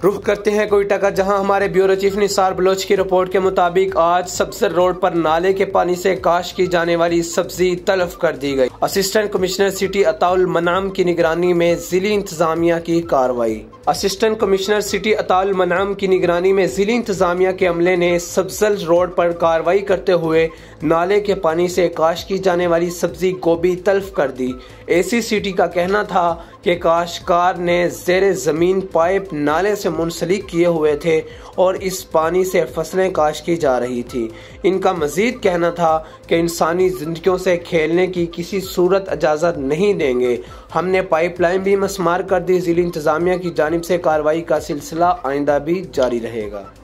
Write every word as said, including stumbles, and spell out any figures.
रुख करते हैं कोयटा का, जहां हमारे ब्यूरो चीफ निसार बलोच की रिपोर्ट के मुताबिक आज सब्सर रोड पर नाले के पानी से काश की जाने वाली सब्जी तलफ कर दी गई। Assistant commissioner city Ataul Manam की निगरानी में जिली इंतजामिया की कार्रवाई। Assistant commissioner city Ataul Manam की निगरानी में जिली इंतजामिया के अमले ने सब्सर रोड पर कार्रवाई करते हुए नाले के पानी से काश की जाने वाली सब्जी गोभी तल्फ कर दी। एसी सिटी का कहना था कि काश्तकार ने जेरे जमीन पाइप नाले से मुंसलिक किए हुए थे और इस पानी से फसलें काश की जा रही थी। इनका मजीद कहना था कि इंसानी जिंदगियों से खेलने की किसी सूरत इजाज़त नहीं देंगे। हमने पाइपलाइन भी मसमार कर दी। जिला इंतजामिया की जानिब से कार्रवाई का सिलसिला आइंदा भी जारी रहेगा।